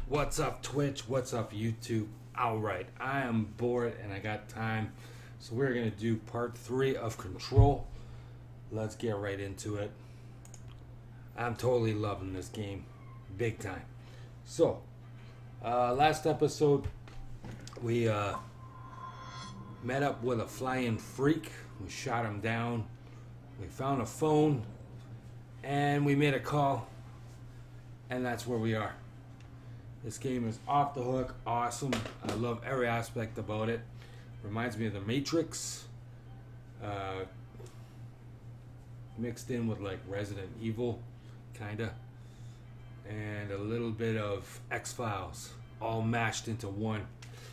What's up, Twitch? What's up, YouTube? Alright, I am bored and I got time, so we're going to do part 3 of Control. Let's get right into it. I'm totally loving this game. Big time. So, last episode, we met up with a flying freak. We shot him down. We found a phone. And we made a call. And that's where we are. This game is off the hook, awesome. I love every aspect about it. Reminds me of the Matrix. Mixed in with like Resident Evil, kinda. And a little bit of X-Files, all mashed into one.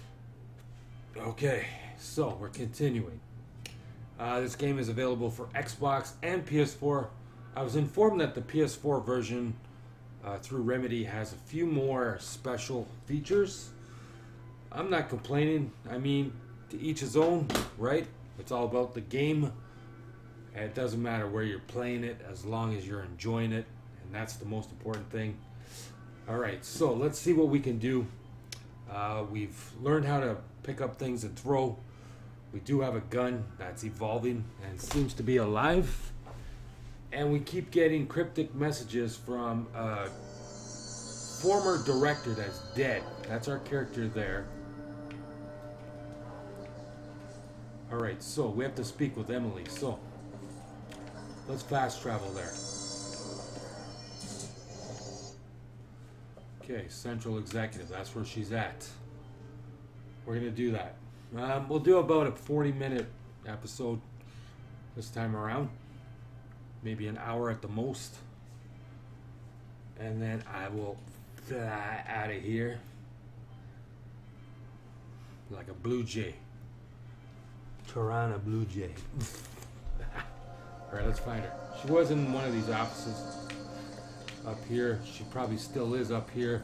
Okay, so we're continuing. This game is available for Xbox and PS4. I was informed that the PS4 version through Remedy has a few more special features. I'm not complaining. I mean, to each his own, right? It's all about the game. And it doesn't matter where you're playing it as long as you're enjoying it. And that's the most important thing. Alright, so let's see what we can do. We've learned how to pick up things and throw. We do have a gun that's evolving and seems to be alive. And we keep getting cryptic messages from a former director that's dead. That's our character there. Alright, so we have to speak with Emily. So, let's fast travel there. Okay, Central Executive. That's where she's at. We're going to do that. We'll do about a 40-minute episode this time around. Maybe an hour at the most. And then I will fly out of here like a blue jay. Toronto Blue Jay. Alright, let's find her. She was in one of these offices up here. She probably still is up here.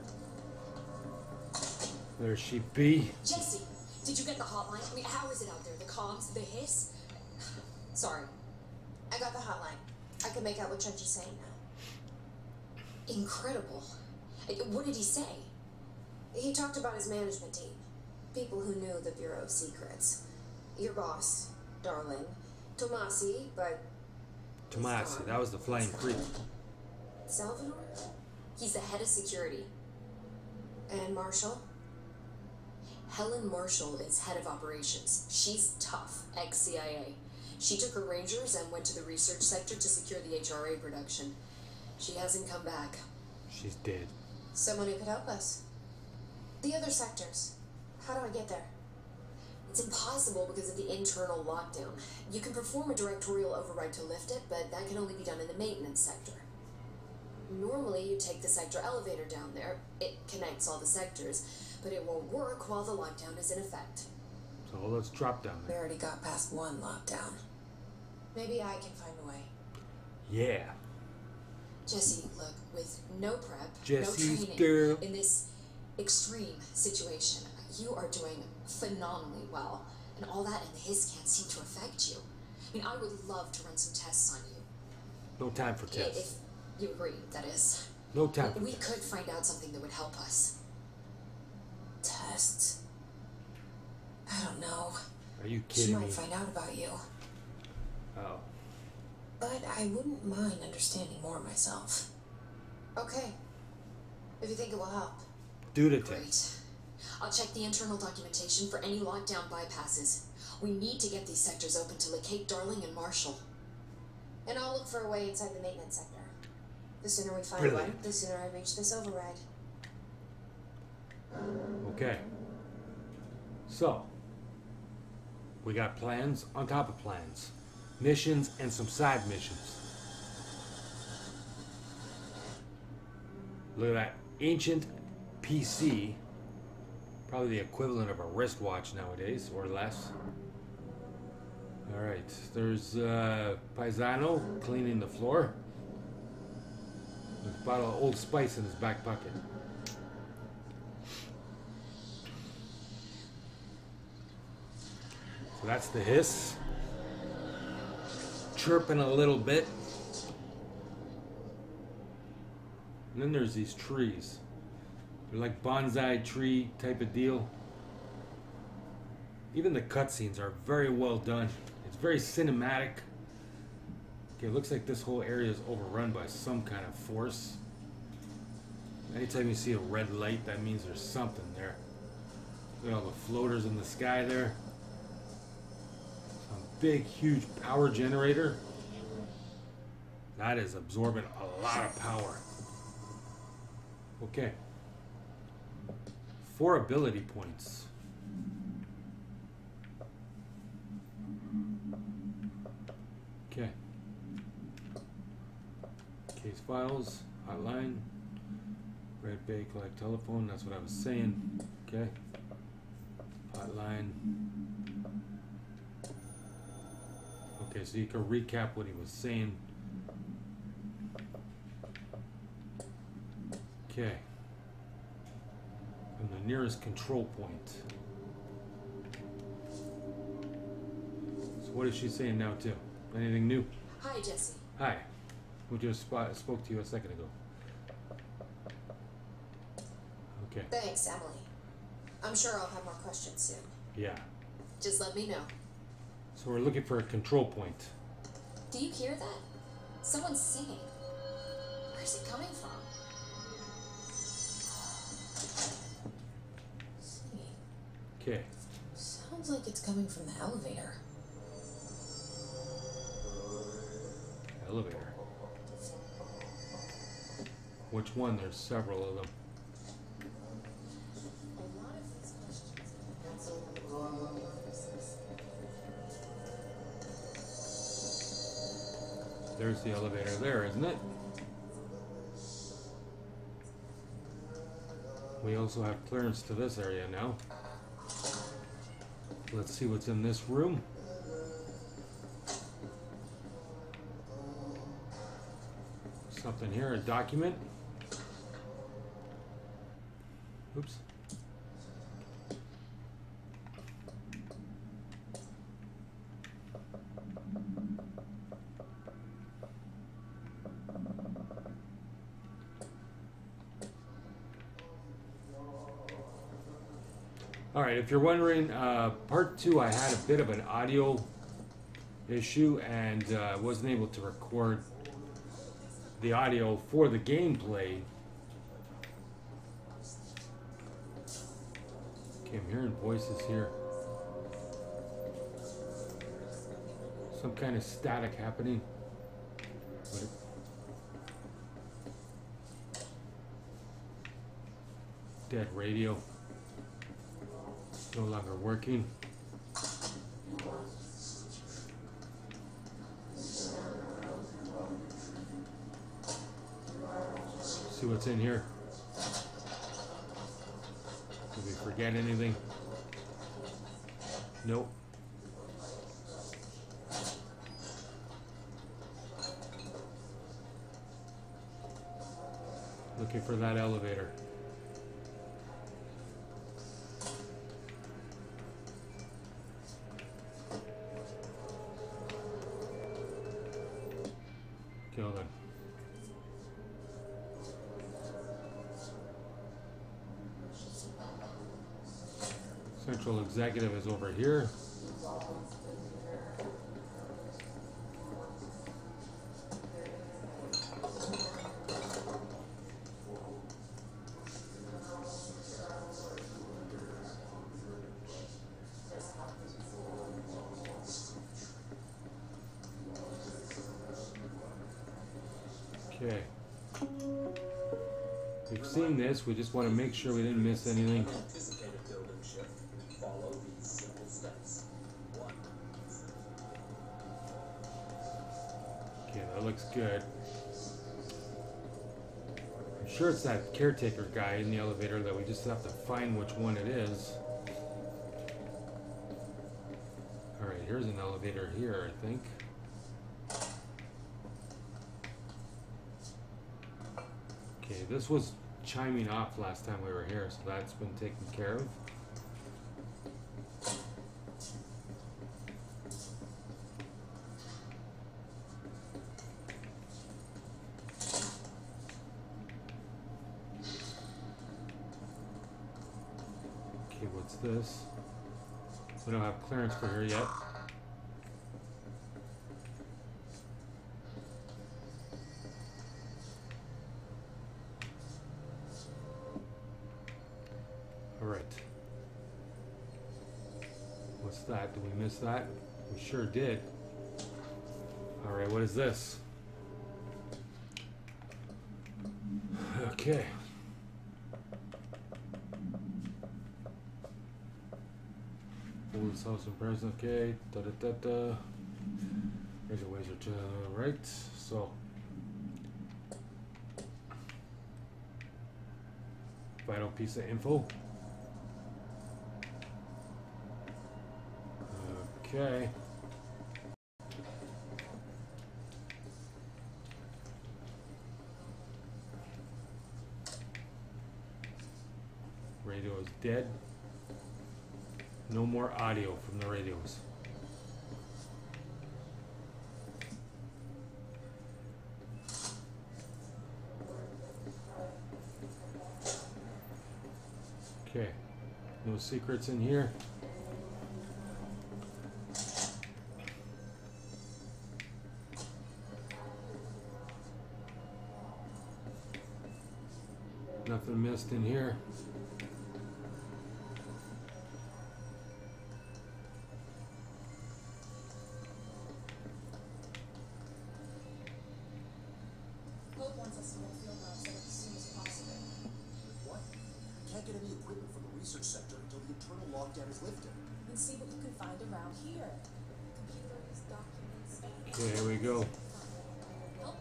There she be. Jesse, did you get the hotline? I mean, how is it out there? The comms, the hiss? Sorry. I got the hotline. I can make out what Judge is saying now. Incredible. What did he say? He talked about his management team. People who knew the Bureau's secrets. Your boss, Darling. Tomasi, but... Tomasi, that was the flying freak. Salvador? He's the head of security. And Marshall? Helen Marshall is head of operations. She's tough, ex-CIA. She took her Rangers and went to the research sector to secure the HRA production. She hasn't come back. She's dead. Someone who could help us. The other sectors. How do I get there? It's impossible because of the internal lockdown. You can perform a directorial override to lift it, but that can only be done in the maintenance sector. Normally, you take the sector elevator down there. It connects all the sectors, but it won't work while the lockdown is in effect. So let's drop down We there. already got past one lockdown. Maybe I can find a way. Yeah. Jesse, look, with no prep, Jesse's no training, girl. in this extreme situation, you are doing phenomenally well. And all that and the hiss can't seem to affect you. I mean, I would love to run some tests on you. No time for tests. If you agree, that is. No time for We tests. could find out something that would help us. Tests? I don't know. Are you She kidding might me? find out about you. Oh. But I wouldn't mind understanding more myself. Okay. If you think it will help. Do the Great. test. I'll check the internal documentation for any lockdown bypasses. We need to get these sectors open to locate Darling and Marshall. And I'll look for a way inside the maintenance sector. The sooner we find Brilliant. one, the sooner I reach this override. Okay. So, we got plans on top of plans. Missions and some side missions. Look at that ancient PC. Probably the equivalent of a wristwatch nowadays, or less. Alright, there's Paisano cleaning the floor. There's a bottle of Old Spice in his back pocket. So that's the hiss. Chirping a little bit. And then there's these trees. They're like bonsai tree type of deal. Even the cutscenes are very well done. It's very cinematic. Okay, it looks like this whole area is overrun by some kind of force. Anytime you see a red light, that means there's something there. Look at all the floaters in the sky there. Some big, huge power generator. That is absorbing a lot of power. Okay. 4 ability points. Okay. Case files, hotline, Red Bay collect telephone, that's what I was saying. Okay. Hotline. Okay, so you can recap what he was saying. Okay. From the nearest control point. So what is she saying now too? Anything new? Hi, Jesse. Hi. We just spoke to you a second ago. Okay. Thanks, Emily. I'm sure I'll have more questions soon. Yeah. Just let me know. So we're looking for a control point. Do you hear that? Someone's singing. Where's it coming from? Singing. Okay. Sounds like it's coming from the elevator. Elevator. Which one? There's several of them. A lot of these questions There's the elevator there, isn't it? We also have clearance to this area now. Let's see what's in this room. Something here, a document. Oops. All right, if you're wondering, part 2, I had a bit of an audio issue and wasn't able to record the audio for the gameplay. Okay, I'm hearing voices here. Some kind of static happening. Dead radio. No longer working. See what's in here. Did we forget anything? Nope. Looking for that elevator. Kill them. Central executive is over here. Okay. We've seen this, we just want to make sure we didn't miss anything. Okay, that looks good. I'm sure it's that caretaker guy in the elevator that we just have to find which one it is. Alright, here's an elevator here, I think. Okay, this was chiming off last time we were here, so that's been taken care of. this? We don't have clearance for here yet. Alright. What's that? Did we miss that? We sure did. Alright, what is this? Okay. Hold this house in person, okay. Da da da da. There's a ways to the right. So vital piece of info. Okay. Radio is dead. No more audio from the radios. Okay. No secrets in here. Nothing missed in here. Hope wants us to get field labs set up as soon as possible. What? Can't get any equipment from the research sector until the internal lockdown is lifted. And see what you can find around here. Computers, documents. Okay, here we go. Help?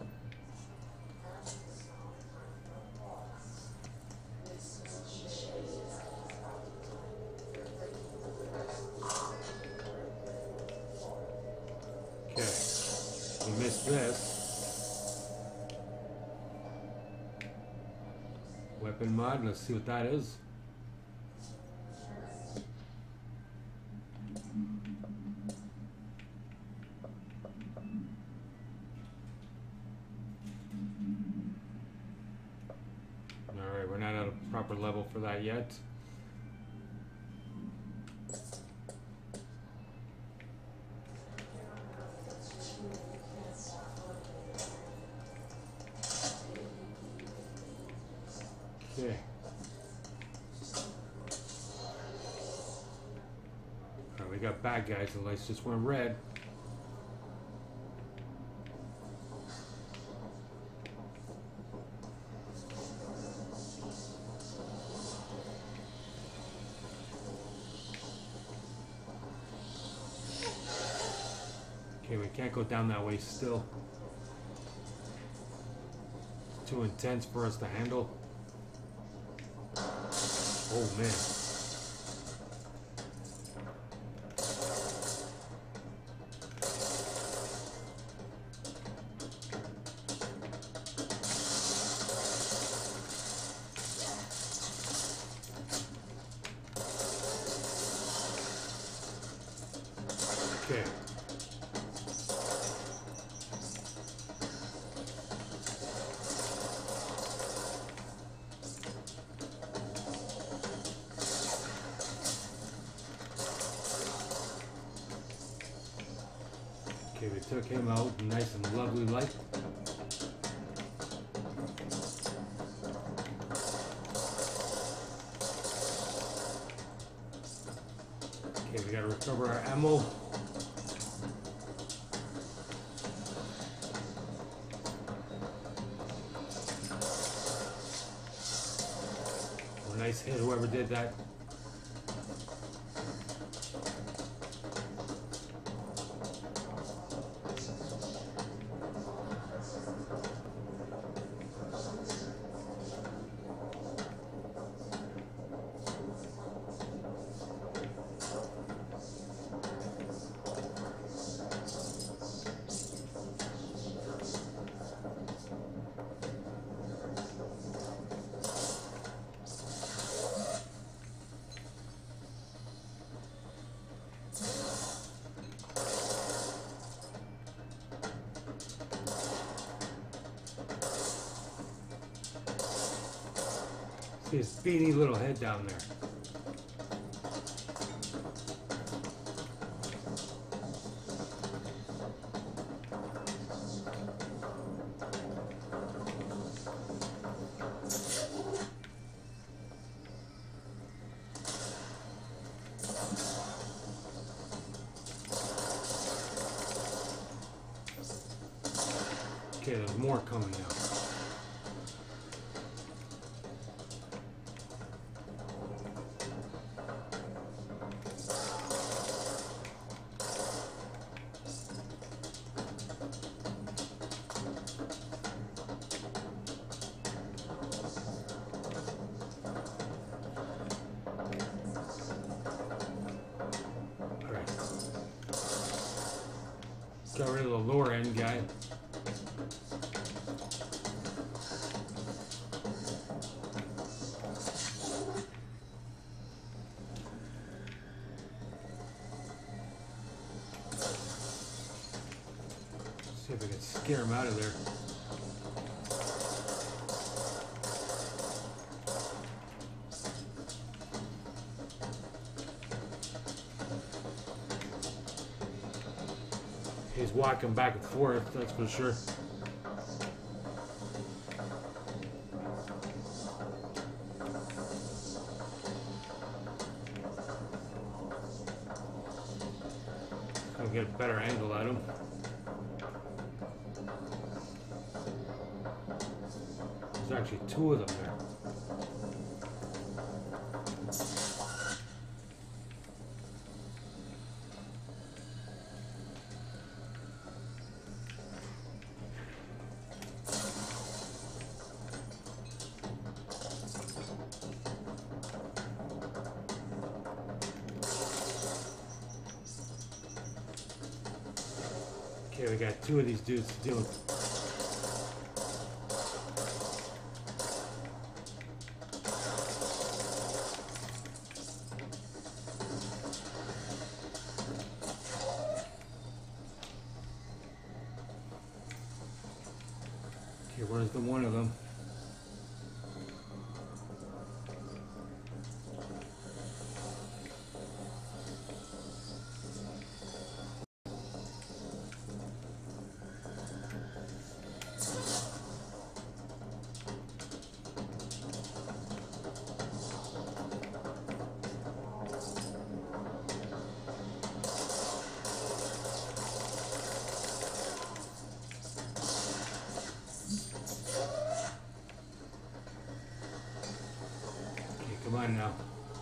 Okay. We missed this. Weapon mod, let's see what that is. Alright, we're not at a proper level for that yet. Okay. Alright, we got bad guys. The lights just went red. Okay, we can't go down that way still. It's too intense for us to handle. Oh man. Okay. Okay, we took him out, nice and lovely light. Okay, we gotta recover our ammo. Oh, nice hit, whoever did that. See his beady little head down there. Okay, there's more coming now. Got rid of the lower end guy. See if I can scare him out of there. He's walking back and forth, that's for sure. I'll get a better angle at him. There's actually two of them there. Okay, we got two of these dudes to deal with. Okay, where's the one of them? Come on now.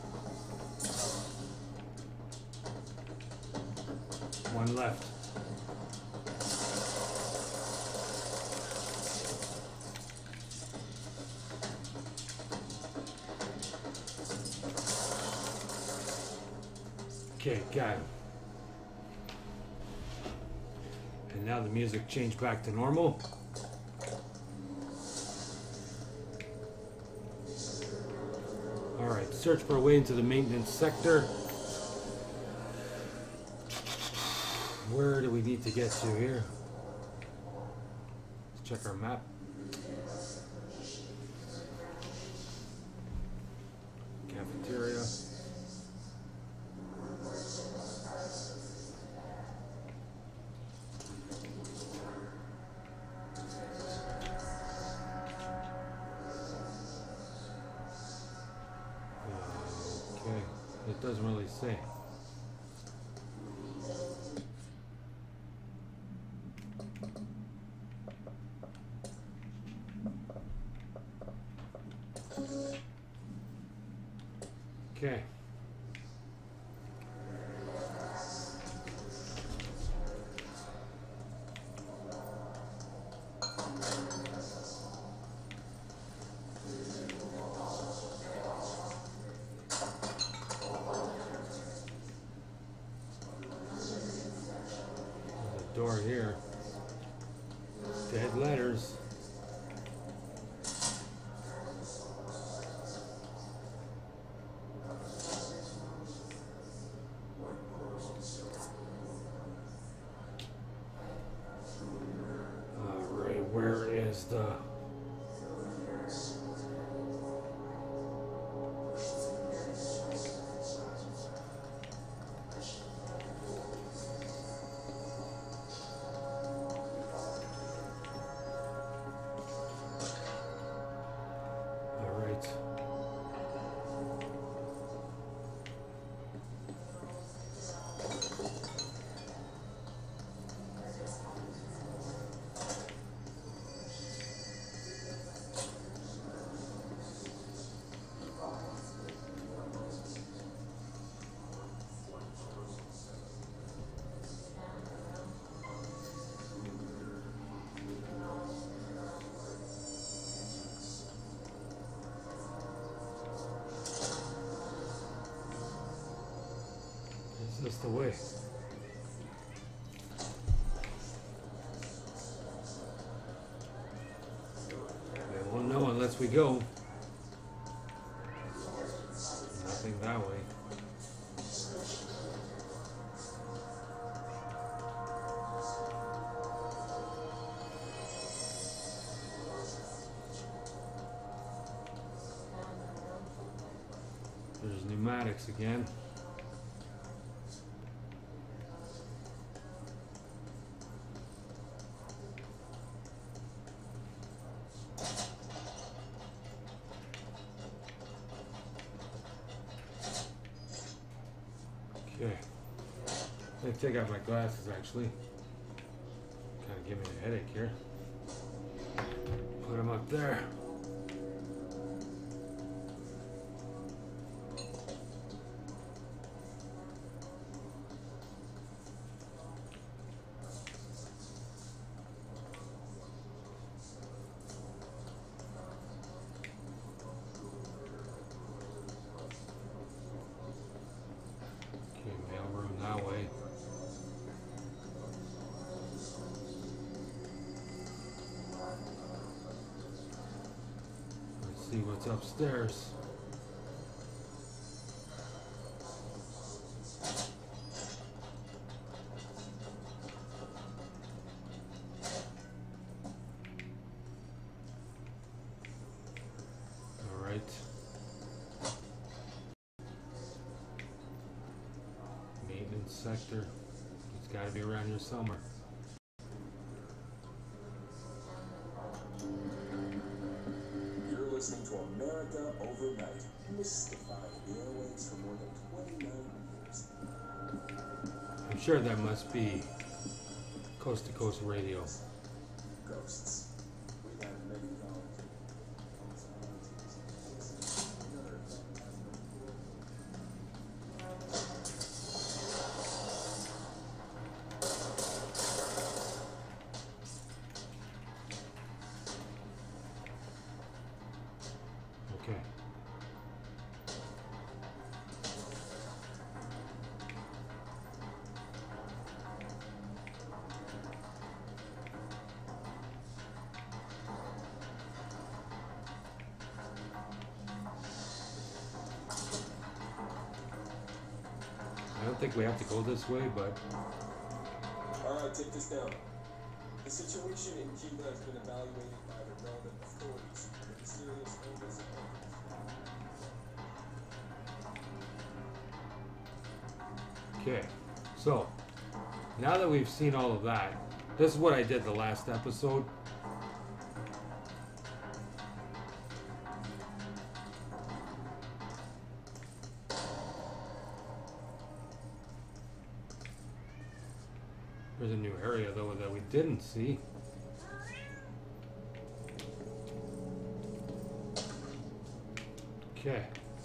One left. Okay, got him. And now the music changed back to normal. Alright, search for a way into the maintenance sector. Where do we need to get to here? Let's check our map. Cafeteria. Okay, it doesn't really say. Okay. Door here. Dead letters. Alright, where is the... That's the way. They won't know unless we go. Nothing that way. There's pneumatics again. Okay. Let me take out my glasses actually. Kind of give me a headache here. Put them up there. That way. Let's see what's upstairs. All right. Sector. It's got to be around here somewhere. You're listening to America Overnight, mystifying the airwaves for more than 29 years. I'm sure that must be Coast to Coast Radio. Ghosts. We've had many volunteers. Okay. I don't think we have to go this way, but Alright, take this down. The situation in Cuba has been evaluated by the relevant authorities with a serious illness and okay. So, now that we've seen all of that, this is what I did the last episode. There's a new area though that we didn't see. Okay.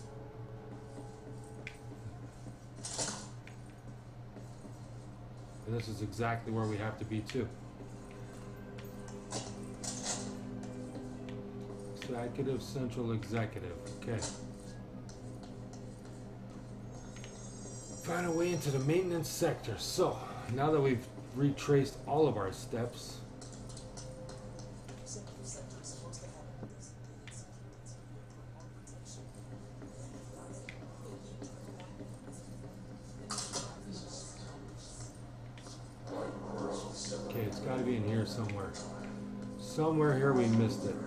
And this is exactly where we have to be too. Executive, Central Executive. Okay. Find a way into the maintenance sector. So, now that we've retraced all of our steps, okay, it's got to be in here somewhere. Somewhere here we missed it.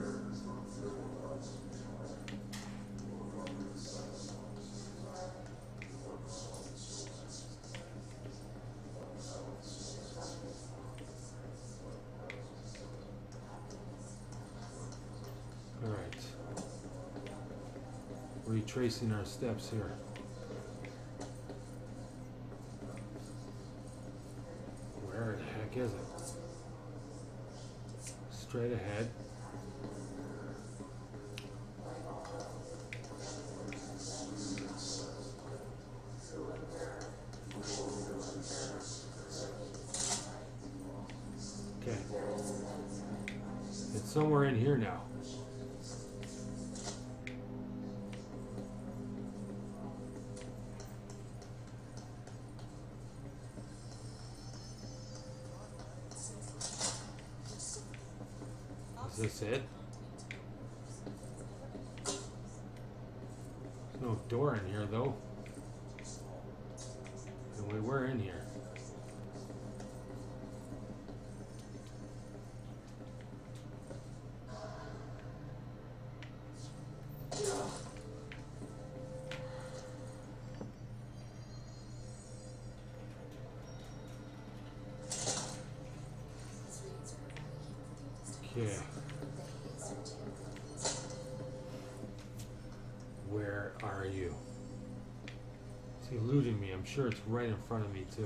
Retracing our steps here. Where the heck is it? Straight ahead. Okay. It's somewhere in here now. this it? There's no door in here though. And we were in here. Okay. Where are you? Is he eluding me? I'm sure it's right in front of me too.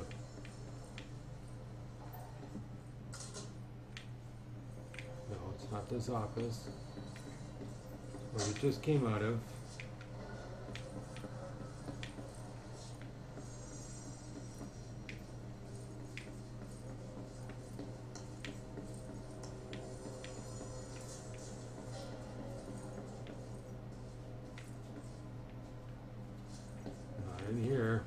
No, it's not this office. Where we just came out of. In here.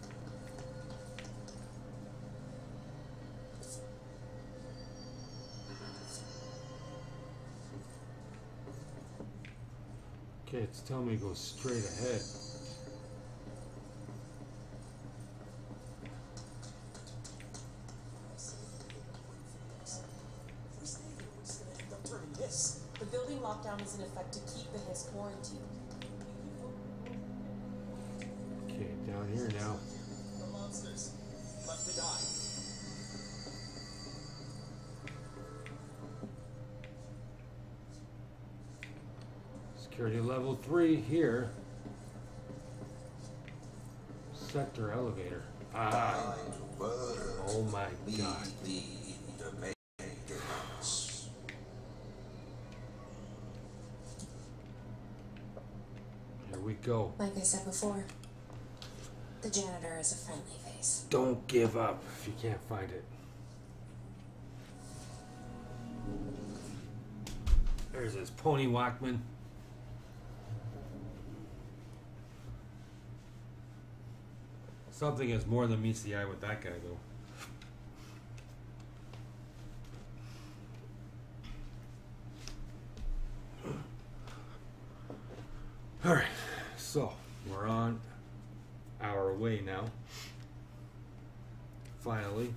Okay, it's telling me to go straight ahead. The building lockdown is in effect to keep the Hiss quarantined. Okay, down here now. The monsters left to die. Security level 3 here. Sector elevator. Ah. Oh my god. Here we go. Like I said before, the janitor is a friendly face. Don't give up if you can't find it. There's his pony Walkman. Something is more than meets the eye with that guy, though. Alright, so we're on our way now. Finally.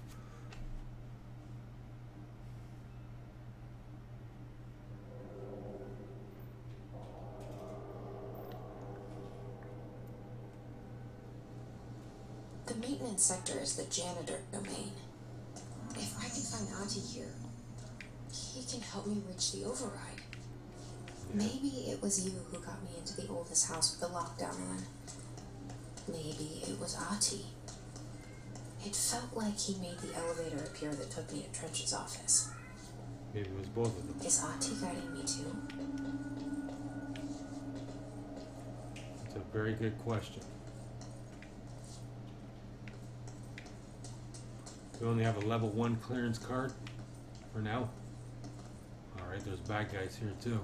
The maintenance sector is the janitor domain. If I can find Auntie here, he can help me reach the override. Maybe it was you who got me into the oldest house with the lockdown on. Maybe it was Auntie. It felt like he made the elevator appear that took me to Trench's office. Maybe it was both of them. Is Auntie guiding me too? It's a very good question. We only have a level 1 clearance card for now. Alright, there's bad guys here too.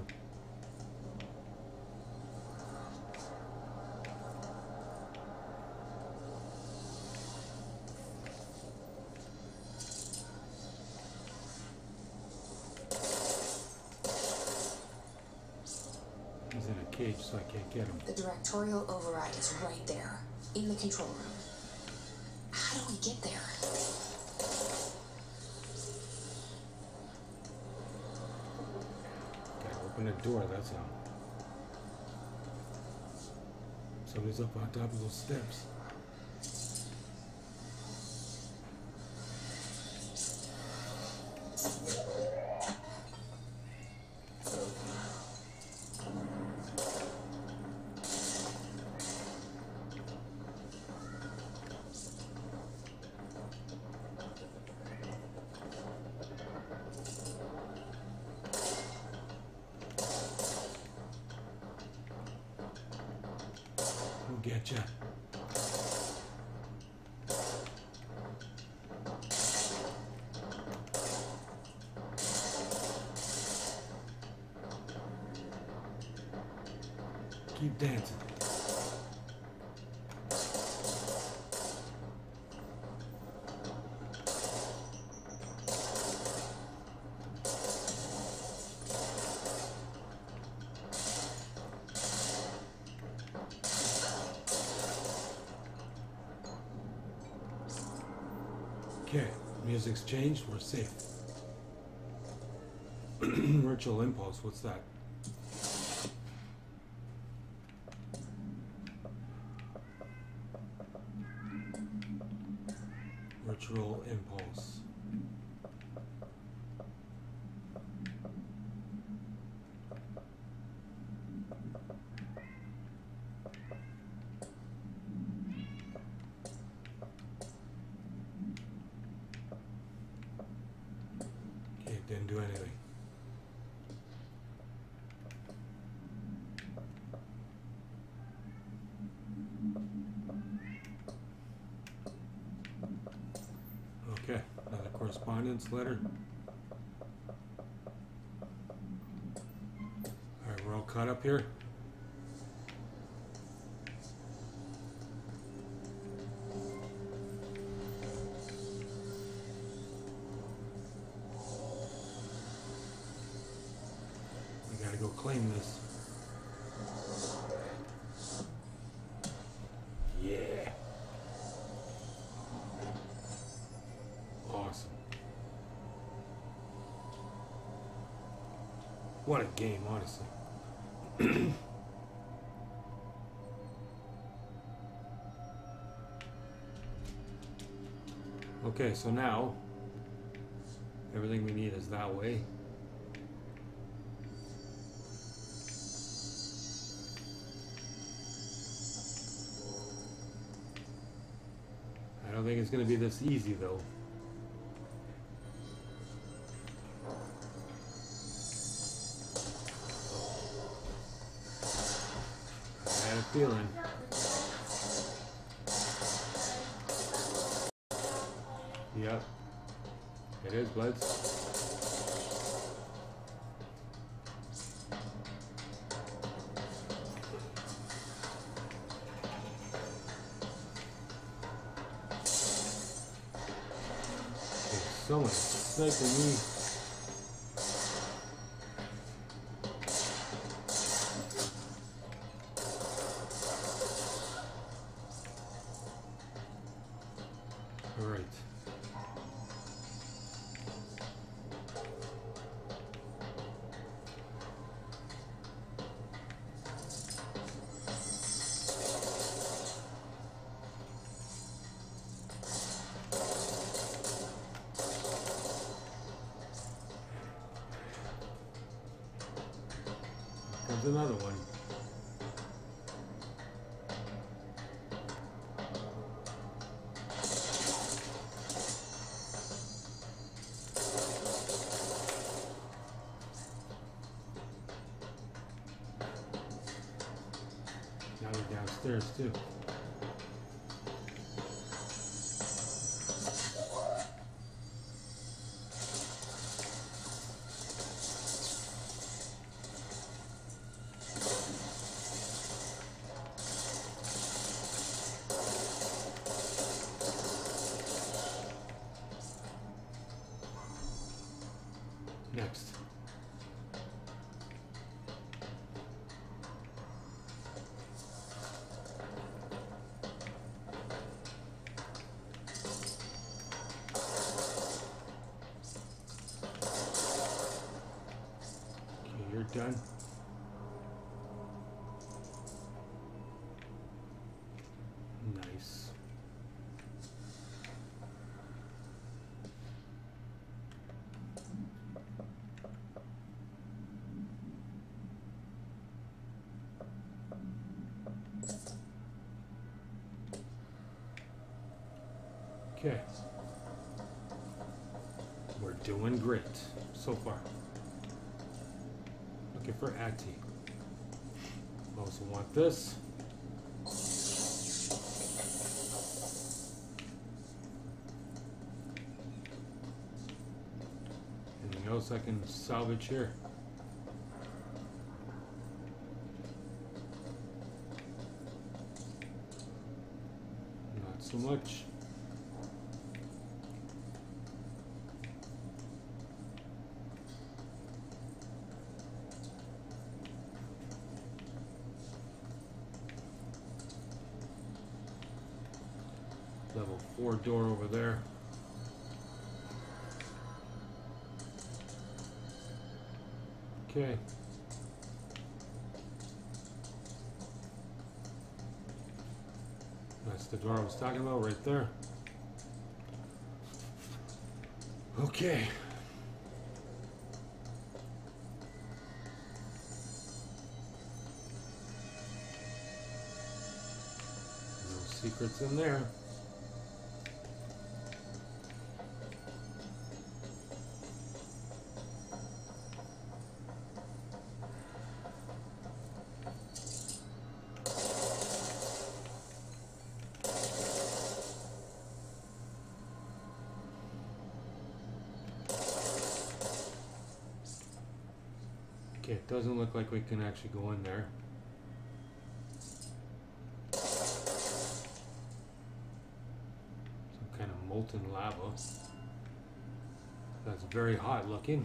He's in a cage, so I can't get him. The directorial override is right there, in the control room. How do we get there? Gotta open a door, that's how. Somebody's up on top of those steps. We'll get ya. Keep dancing. Okay, music's changed, we're safe. Ritual impulse, what's that? Ritual impulse. Okay, it didn't do anything. Okay, another correspondence letter. Alright, we're all caught up here. We gotta go claim this. Yeah. Awesome. What a game, honestly. Okay, so now everything we need is that way. I don't think it's going to be this easy though. I had a feeling. Yep. It is, buds. Someone sniping me. All right. There's another one. Now they're downstairs too. Next. Okay, you're done. Nice. Okay. We're doing great so far. Looking for Atty. Also want this. Anything else I can salvage here? Not so much. Level 4 door over there. Okay. That's the door I was talking about right there. Okay. No secrets in there. Okay, it doesn't look like we can actually go in there. Some kind of molten lava. That's very hot looking.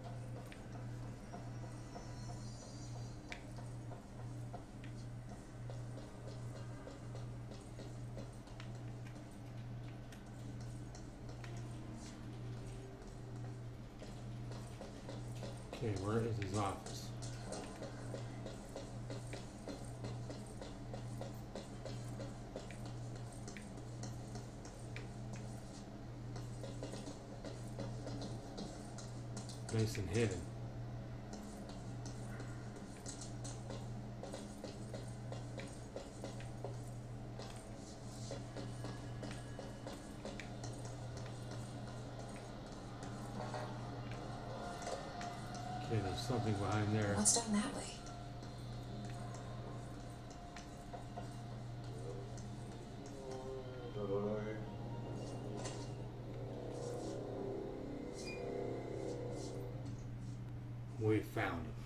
Okay, where is his office? Nice and hidden. Okay, there's something behind there. What's down that way? We found him.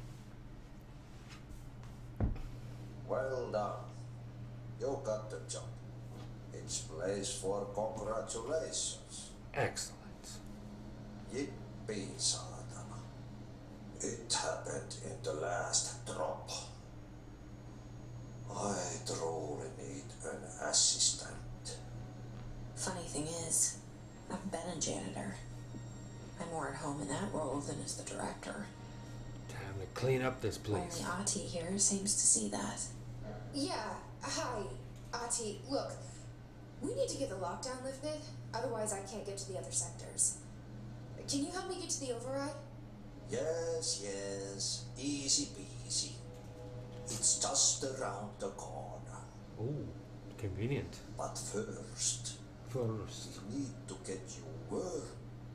Well done. You got the job. It's place for congratulations. Excellent. Yippee, saatana. It happened in the last drop. I truly need an assistant. Funny thing is, I've been a janitor. I'm more at home in that role than as the director. Time to clean up this place. Only Ati here seems to see that. Yeah, hi, Ati. Look, we need to get the lockdown lifted, otherwise I can't get to the other sectors. Can you help me get to the override? Yes. Easy peasy. It's just around the corner. Oh, convenient. But first, First. we need to get you working.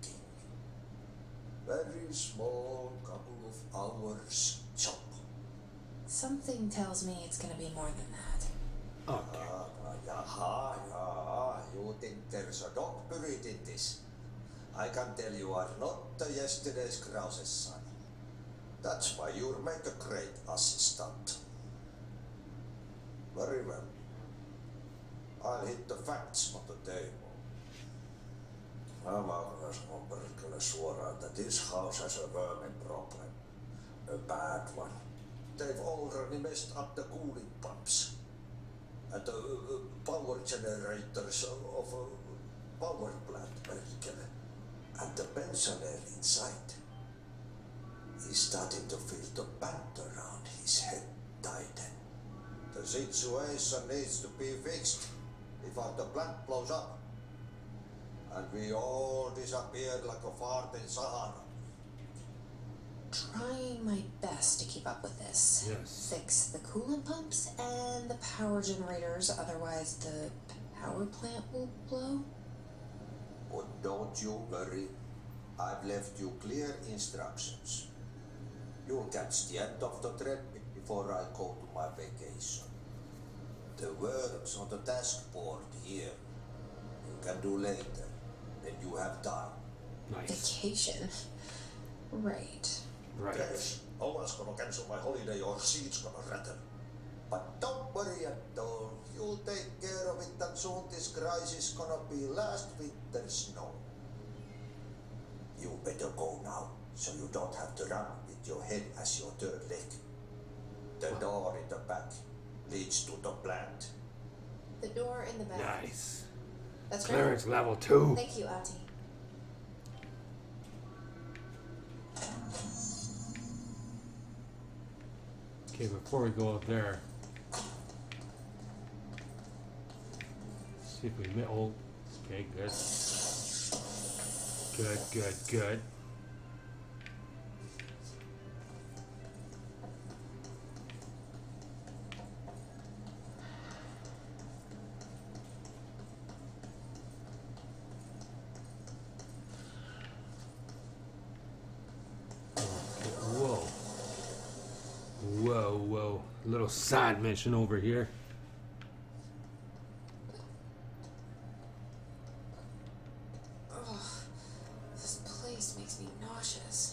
Very small, couple of hours job. Something tells me it's gonna be more than that. Okay. Jaha, you think there's a dog buried in this? I can tell you are not yesterday's Krause's son. That's why you'll make a great assistant. Very well. I'll hit the facts on the table. I'm on perkele suoraan that this house has a vermin problem. A bad one. They've already messed up the cooling pumps. And the power generators of a power plant perkele. And the pensioner inside. He's starting to feel the band around his head tighten. The situation needs to be fixed before the plant blows up. And we all disappeared like a fart in Sahara. Trying my best to keep up with this. Yes. Fix the coolant pumps and the power generators, otherwise the power plant will blow. But don't you worry. I've left you clear instructions. You'll catch the end of the trip before I go to my vacation. The work's on the task board here. You can do later, when you have time. Nice. Vacation. Right. Right. Yes, Owen's gonna cancel my holiday or seat's gonna rattle. But don't worry at all. You'll take care of it and soon this crisis gonna be last winter's snow. You better go now, so you don't have to run with your head as your third leg. The door in the back leads to the plant. The door in the back. Nice. That's great. Clearance level 2. Thank you, Ati. Okay, before we go up there, see if we oh, okay, good. Good. Whoa. Little side mission over here. Ugh, this place makes me nauseous.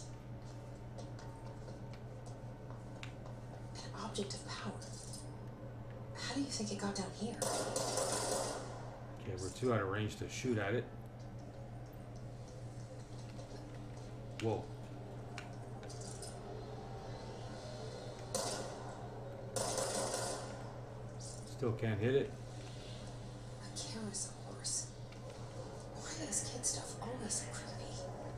An object of power. How do you think it got down here? Okay, we're too out of range to shoot at it. Whoa. Still can't hit it. A carousel horse. Why is kid stuff always so creepy?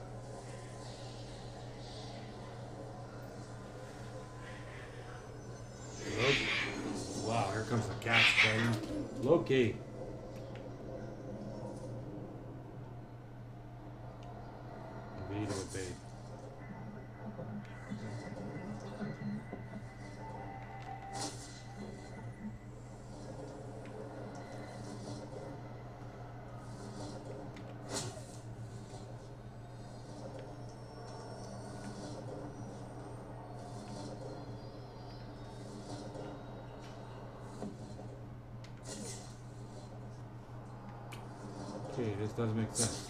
Loki. Wow, here comes the cat fighting. Loki. Obey to obey. Okay, this does make sense.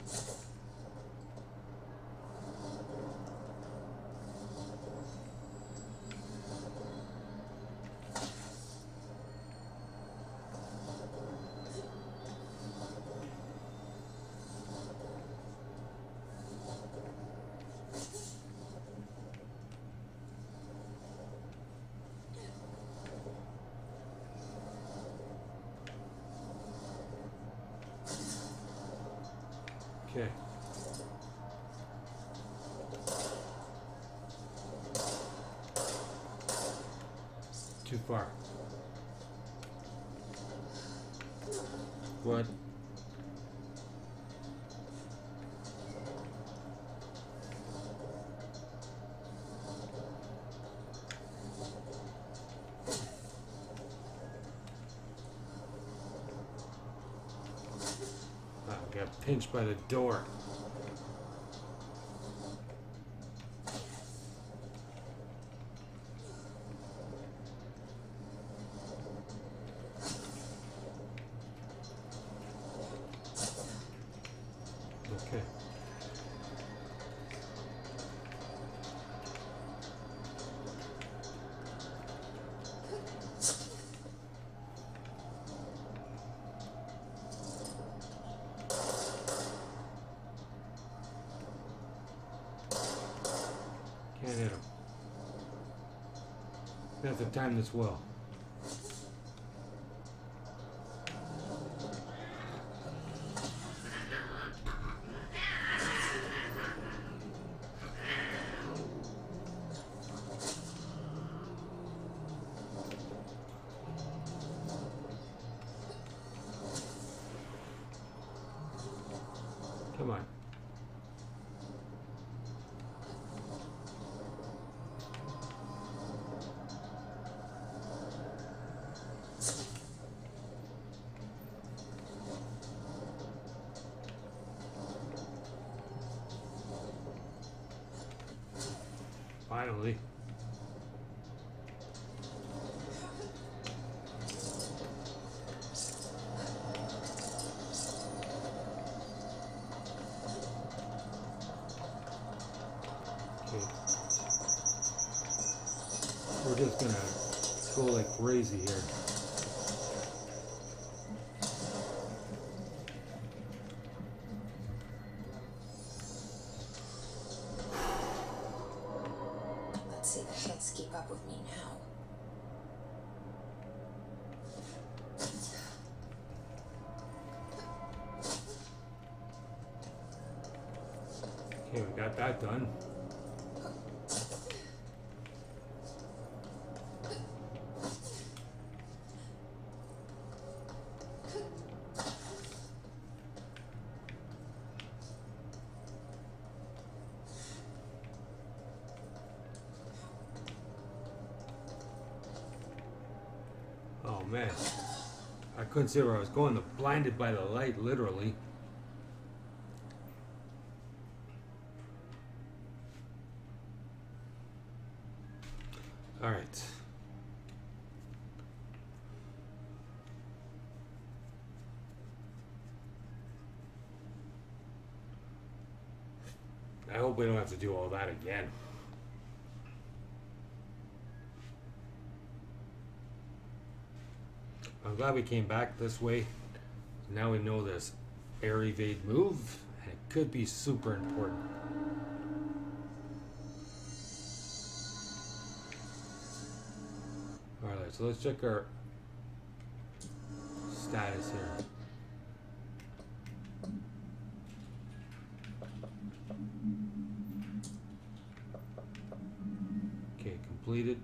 Okay. Too far. What? I got pinched by the door. Okay. Can't hit him. We have to time this well. Come on. Finally. Okay. We're just gonna go like crazy here. Let's see the kids keep up with me now. Okay, we got that done. Oh man, I couldn't see where I was going. Blinded by the light, literally. All right. I hope we don't have to do all that again. I'm glad we came back this way. Now we know this air evade move, and it could be super important. Alright, so let's check our status here. Okay, completed.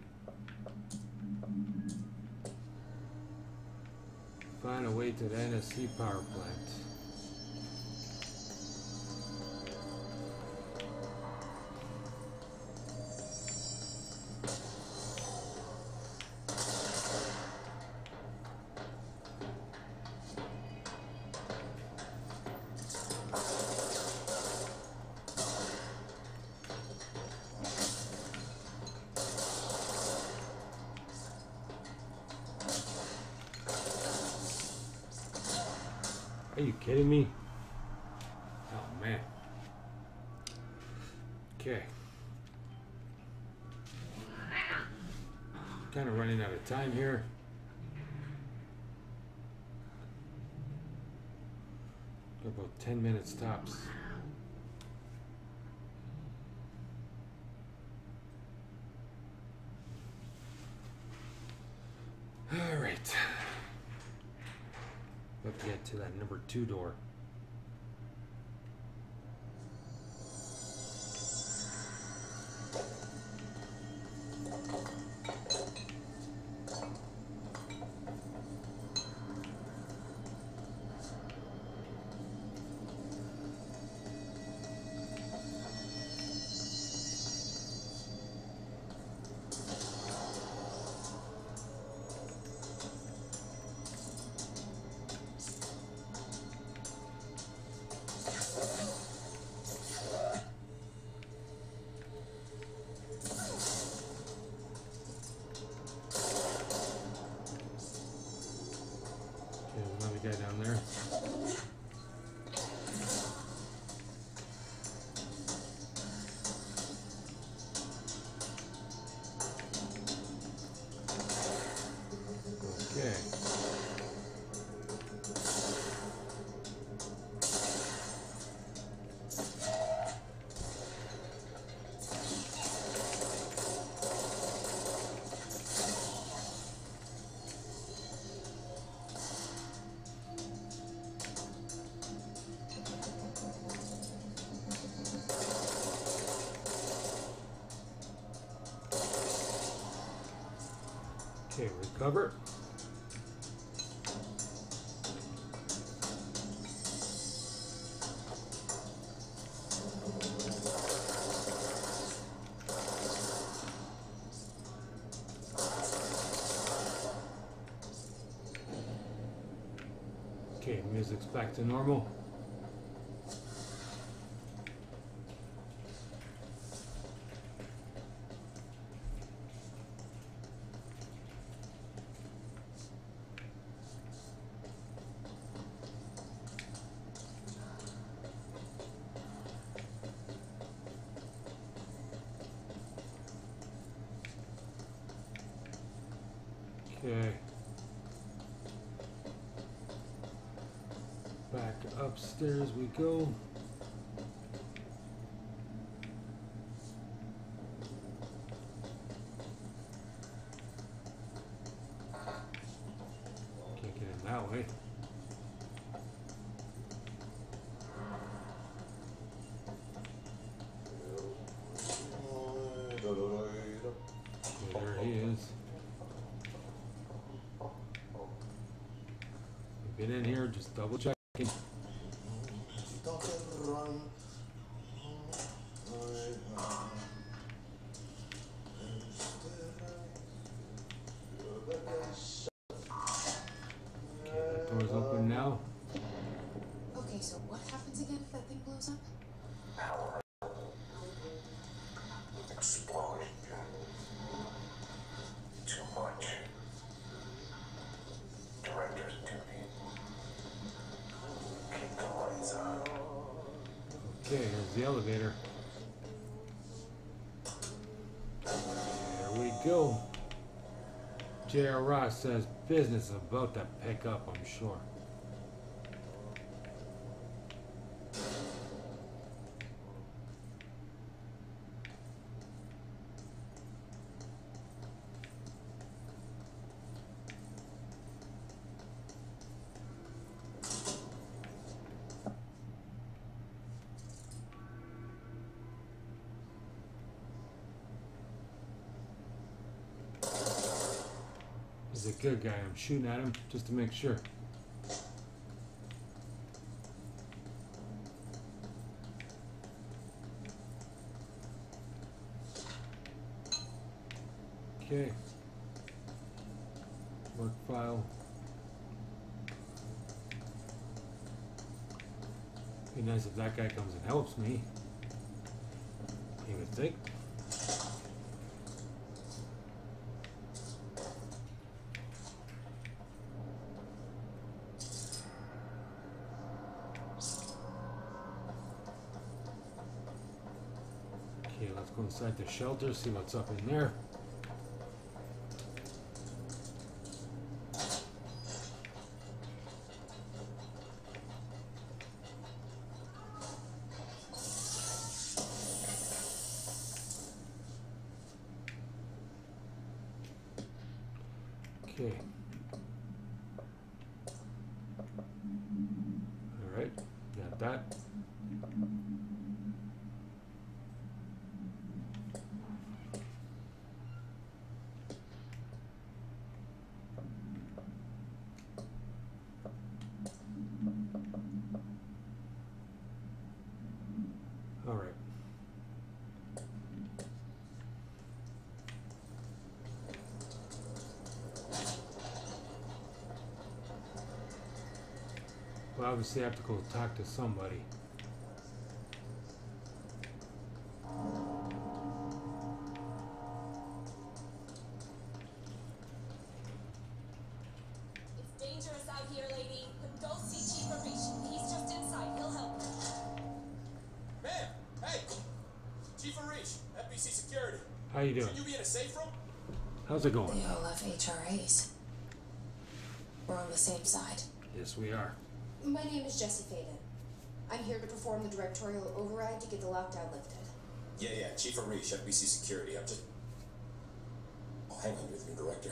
Find a way to the NSC power plant. Are you kidding me? Oh man. Okay. Kind of running out of time here. Got about 10 minutes tops. All right. Let's get to that number 2 door. Guy down there. Okay. Okay, recover. Okay, music's back to normal. Okay. Back upstairs we go. Can't get in that way. There he is. Been in here, just double checking. There's the elevator. There we go. J.R. Ross says business is about to pick up, I'm sure. He's a good guy. I'm shooting at him just to make sure. Okay. Work file. Be nice if that guy comes and helps me. You would think. Okay, let's go inside the shelter, see what's up in there. Okay. All right, got that. All right. Well, obviously I have to go talk to somebody. It's dangerous out here, lady. But go see Chief Arish. He's just inside. He'll help you. Ma'am! Hey! Chief Arish, FBC Security. How you doing? Should you be in a safe room? How's it going? They all love HRAs. We're on the same side. Yes, we are. My name is Jessie Faden. I'm here to perform the directorial override to get the lockdown lifted. Yeah, Chief Arish, FBC Security. I'm just... Oh, hang on, you're the new director.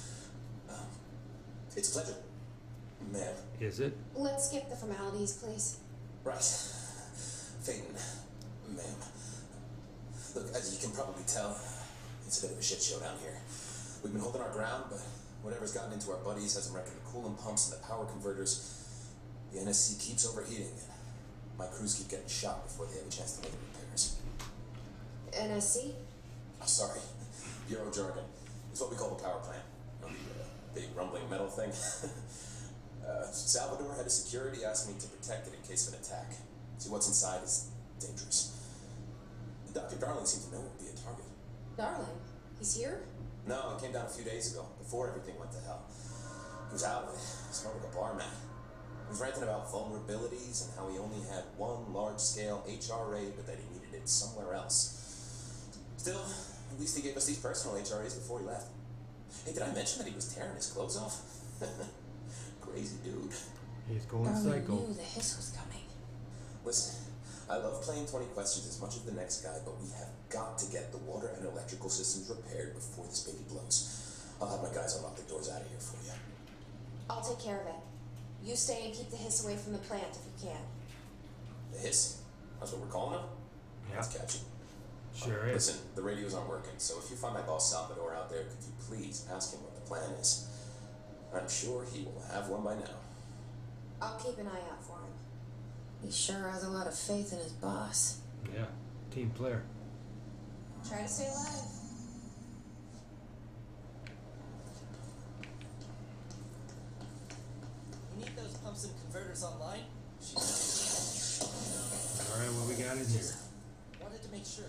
It's a pleasure, ma'am. Is it? Let's skip the formalities, please. Right. Faden, ma'am. Look, as you can probably tell, it's a bit of a shit show down here. We've been holding our ground, but whatever's gotten into our buddies has them wrecking the coolant pumps and the power converters. The NSC keeps overheating, and my crews keep getting shot before they have a chance to make the repairs. NSC? Oh, sorry. Bureau jargon. It's what we call the power plant. You know, the big rumbling metal thing. Salvador, head of security, asked me to protect it in case of an attack. See, what's inside is dangerous. Dr. Darling seemed to know it would be a target. Darling, he's here? No, it came down a few days ago, before everything went to hell. He was out of it, smelled like a barman. He was ranting about vulnerabilities and how he only had one large-scale HRA, but that he needed it somewhere else. Still, at least he gave us these personal HRAs before he left. Hey, did I mention that he was tearing his clothes off? Crazy dude. He's going Darling psycho. knew the hiss was coming. Listen, I love playing 20 questions as much as the next guy, but we have got to get the water and electrical systems repaired before this baby blows. I'll have my guys unlock the doors out of here for you. I'll take care of it. You stay and keep the hiss away from the plant if you can. The hiss? That's what we're calling him? Yeah. That's catchy. Sure is. Listen, the radios aren't working, so if you find my boss Salvador out there, could you please ask him what the plan is? I'm sure he will have one by now. I'll keep an eye out for him. He sure has a lot of faith in his boss. Yeah. Team player. Try to stay alive. You need those pumps and converters online? Alright, what we got in here? Wanted to make sure.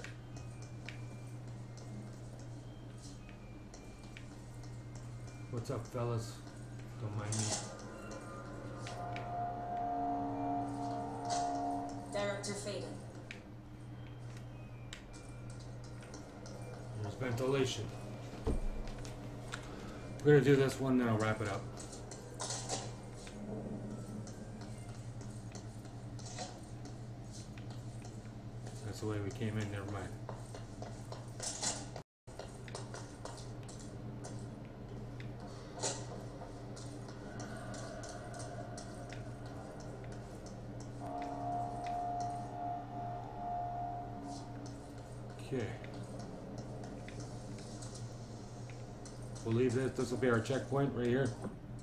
What's up, fellas? Don't mind me. Director Faden. There's ventilation. We're gonna do this one, then I'll wrap it up. That's the way we came in, never mind. Okay. We'll leave this. This will be our checkpoint right here.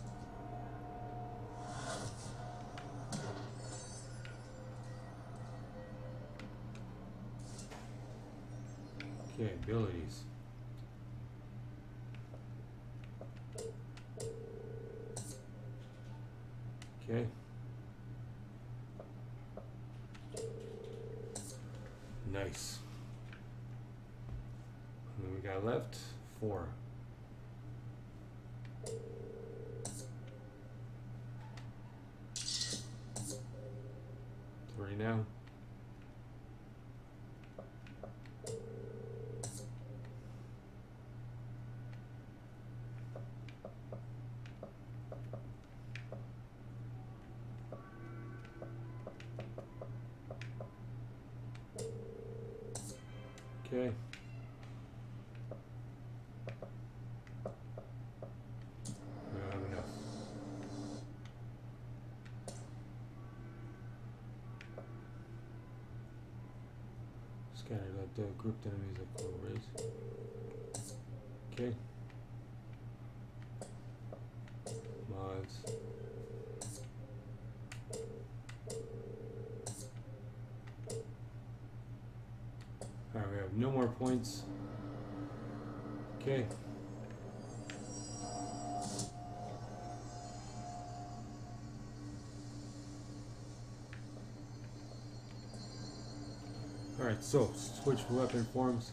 Okay, abilities. Okay. Nice. And then we got left 4. Three now. Okay. We don't have enough. Scatter the grouped enemies that will raise. Okay. Mods. Alright, we have no more points. Okay. Alright, so switch weapon forms.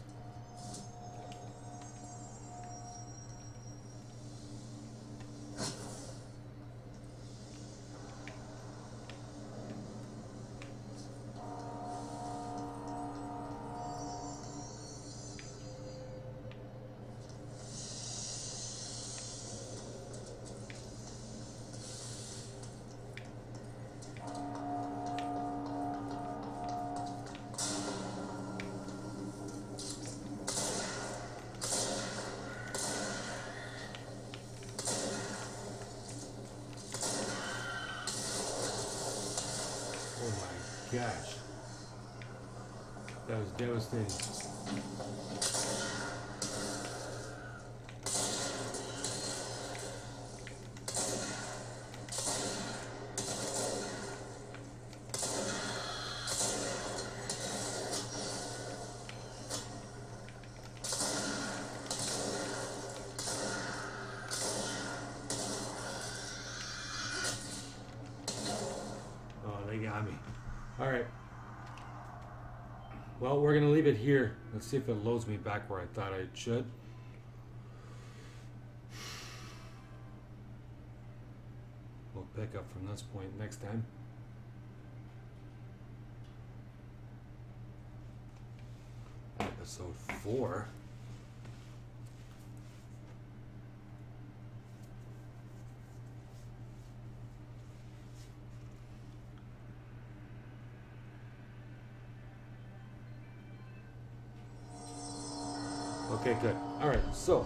Gosh, that was devastating. Oh, they got me. All right. Well, we're gonna leave it here. Let's see if it loads me back where I thought it should. We'll pick up from this point next time. Episode 4. Okay, good. All right, so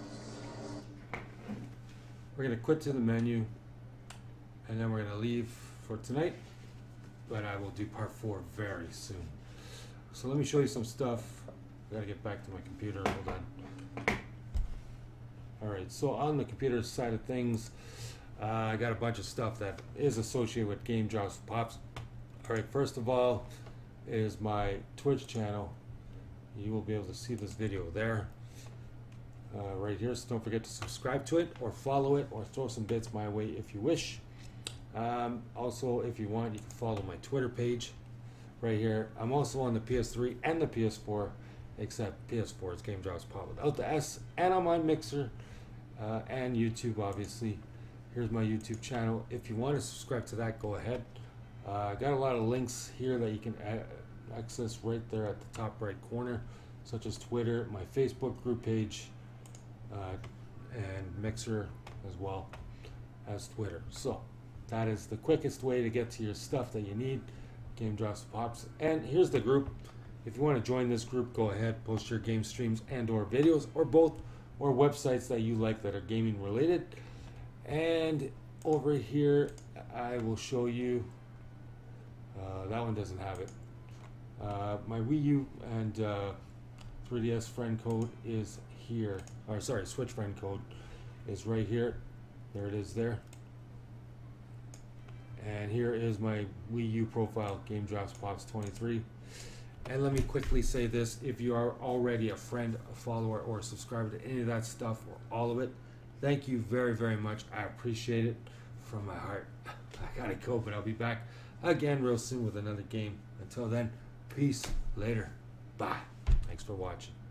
we're gonna quit to the menu, and then we're gonna leave for tonight. But I will do part 4 very soon. So let me show you some stuff. I gotta get back to my computer. Hold on. All right, so on the computer side of things, I got a bunch of stuff that is associated with Game Drops with Pops. All right, first of all is my Twitch channel. You will be able to see this video there, right here. So don't forget to subscribe to it, or follow it, or throw some bits my way if you wish. Also, if you want, you can follow my Twitter page right here. I'm also on the PS3 and the PS4, except PS4 is Game Drops Pop without the S, and I'm on Mixer and YouTube, obviously. Here's my YouTube channel. If you want to subscribe to that, go ahead. I got a lot of links here that you can access right there at the top right corner. such as Twitter, my Facebook group page, and Mixer as well as Twitter. So that is the quickest way to get to your stuff that you need, Game Drops with Pops. And here's the group. If you want to join this group, go ahead, post your game streams and or videos, or both, or websites that you like that are gaming related. And over here, I will show you, that one doesn't have it. My Wii U and 3DS friend code is here. Or sorry, Switch friend code is right here. There it is there. And here is my Wii U profile, Game Drops Pops 23. And let me quickly say this: if you are already a friend, a follower, or a subscriber to any of that stuff, or all of it, thank you very, very much. I appreciate it from my heart. I gotta go, but I'll be back again real soon with another game. Until then, peace. Later. Bye. Thanks for watching.